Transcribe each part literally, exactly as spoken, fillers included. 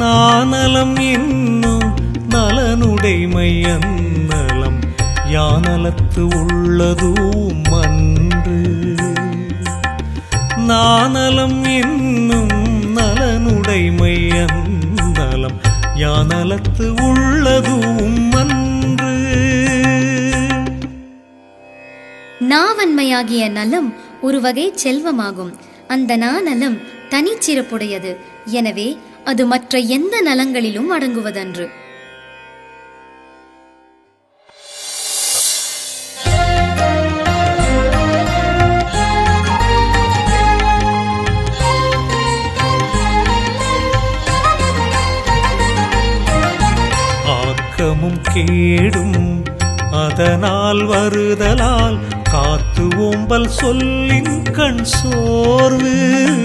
நானலம் என்னும் நலனுடைமை அந்நலம் யானலத்து உள்ளதும் அன்று. நானலம் என்னும் நலனுடைமை அந்நலம் யானலத்து உள்ளதும் அன்று. நாவன்மையாகிய நலம் ஒரு வகை செல்வமாகும். அந்த நாநலம் தனிச்சிறப்புடையது. எனவே அது மற்ற எந்த நலங்களிலும் அடங்குவதன்று. ஆக்கமும் கேடும் அதனால் வருதலால் காத்து ஓம்பல் சொல்லின் கண் சோர்வு.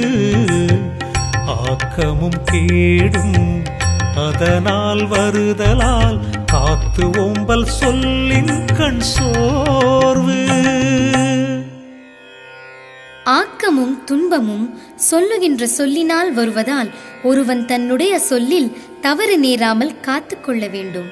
ஆக்கமும் கேடும் அதனால் வருதலால் காத்து ஓம்பல் சொல்லின் கண் சோர்வு. ஆக்கமும் துன்பமும் சொல்லுகின்ற சொல்லினால் வருவதால் ஒருவன் தன்னுடைய சொல்லில் தவறு நேராமல் காத்துக்கொள்ள வேண்டும்.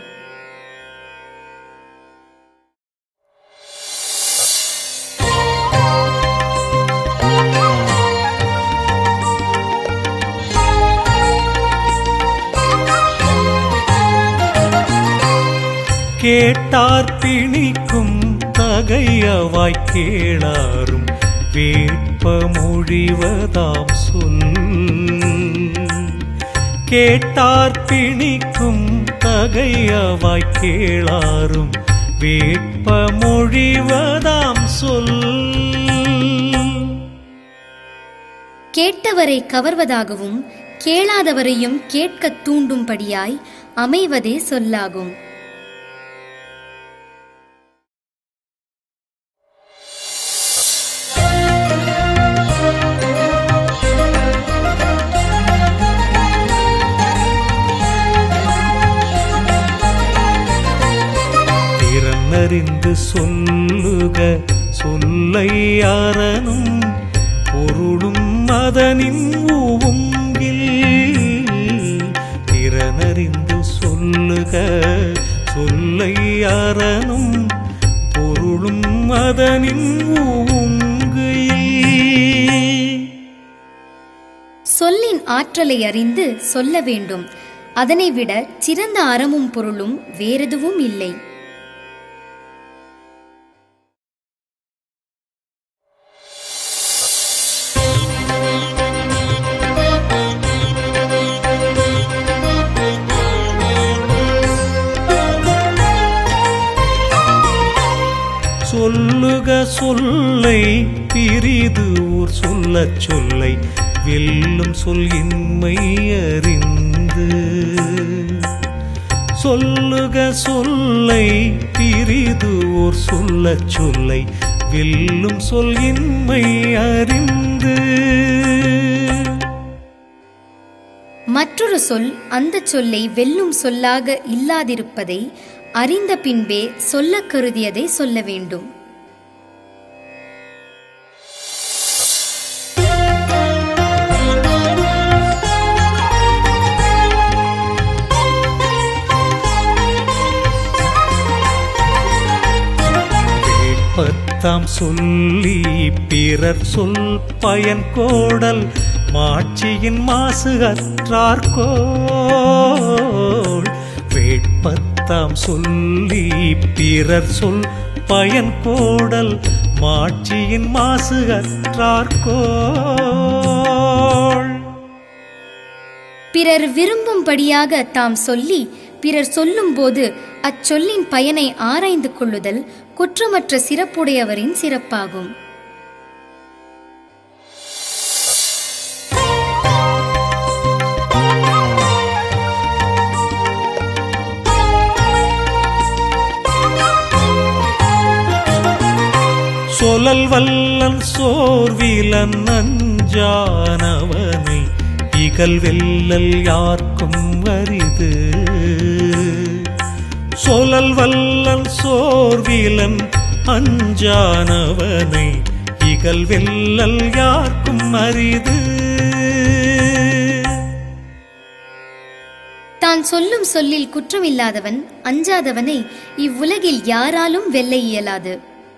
கேட்டார் பிணிக்கும் தகையவாய் கேளாரும் வேட்ப மொழிவதாம் சொல். கேட்டார் பிணிக்கும் தகையவாய் கேளாரும் வேட்ப மொழிவதாம் சொல். கேட்டவரை கவர்வதாகவும் கேளாதவரையும் கேட்க தூண்டும்படியாய் அமைவதே சொல்லாகும். அறிந்து சொல்லுக சொல்லை அறனும் பொருளும் அதனின் ஊங்கில். திறனறிந்து சொல்லுக சொல்லை அறனும் பொருளும் அதனின் ஊங்கில். சொல்லின் ஆற்றலை அறிந்து சொல்ல வேண்டும். அதனை விட சிறந்த அறமும் பொருளும் வேறெதுவும் இல்லை. சொல்லுக சொல்லை பிரிது ஊர் சொல்ல சொல்லை வெல்லும் சொல் இன்மை அறிந்து. சொல்லுக சொல்லை பிரிது ஊர் சொல்ல சொல்லை வெல்லும் சொல் இன்மை அறிந்து. மற்றொரு சொல் அந்த சொல்லை வெல்லும் சொல்லாக இல்லாதிருப்பதை அறிந்த பின்பே சொல்ல கருதியதை சொல்ல வேண்டும். வேட்பத்தாம் சொல்லி பிறர் சொல் பயன் கோடல் மாட்சியின் மாசு அற்றார்கோள். வேட்பத்தாம் சொல்லி பிறர் சொல் பயன் கோடல் மாட்சியின் மாசு அற்றார்கோள். பிறர் விரும்பும்படியாக தாம் சொல்லி பிறர் சொல்லும் போது அச்சொல்லின் பயனை ஆராய்ந்து கொள்ளுதல் குற்றமற்ற சிறப்புடையவரின் சிறப்பாகும். சொலல் வல்லன் சோர்விலன் அஞ்சானவனை இகல் வெல்லல் யார்க்கும் அரிது. சொலல் வல்லன் சோர்விலன் அஞ்சானவனை இகல் வெல்லல் யார்க்கும் அரிது. சொல்லும் சொல்லில் குற்றமில்லாதவன் அஞ்சாதவனை இவ்வுலகில் யாராலும் வெல்ல இயலாது.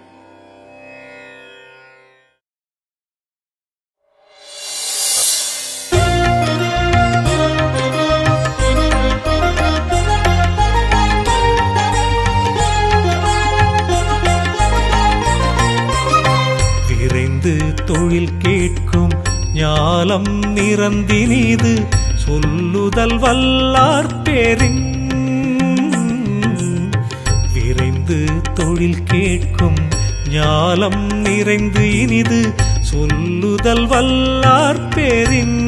விரைந்து தொழில் கேட்கும் ஞாலம் நிறந்தினிது சொல்லுதல் வல்லார் பேரின். விரைந்து தொழில் கேட்கும் ஞாலம் நிறைந்து இனிது சொல்லுதல் வல்லார் பேரின்.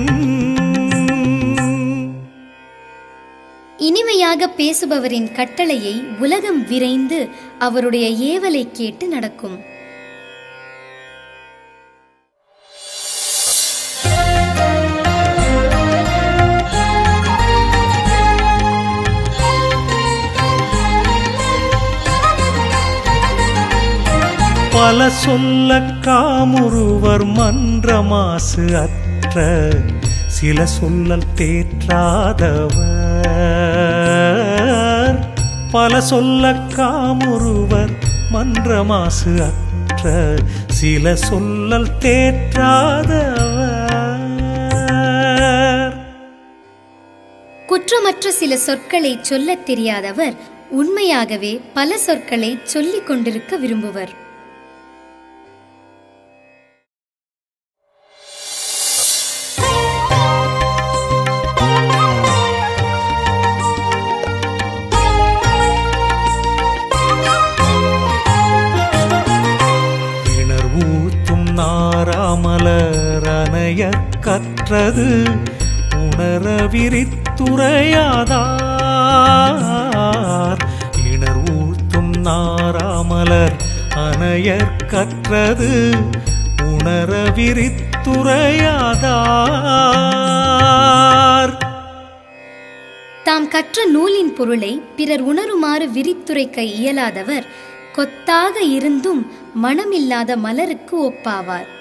இனிமையாக பேசுபவரின் கட்டளையை உலகம் விரைந்து அவருடைய ஏவலை கேட்டு நடக்கும். பல சொல்ல காமுறுவர் மன்ற மாசு அற்ற சில சொல்லல் தேற்றாதவர். பல சொல்ல காமுறுவர் மன்ற மாசு அற்ற சில சொல்லல் தேற்றாதவர். குற்றமற்ற சில சொற்களை சொல்லத் தெரியாதவர் உண்மையாகவே பல சொற்களை சொல்லிக் கொண்டிருக்க விரும்புவர். நாராமலரனைய கற்றது உணர விரித்துரையாதார். இணர் ஊத்தும் நாராமலர் அனையர் கற்றது உணர விரித்துரையாதார். தாம் கற்ற நூலின் பொருளை பிறர் உணருமாறு விரித்துரைக்க இயலாதவர் கொத்தாக இருந்தும் மனமில்லாத மலருக்கு ஒப்பாவார்.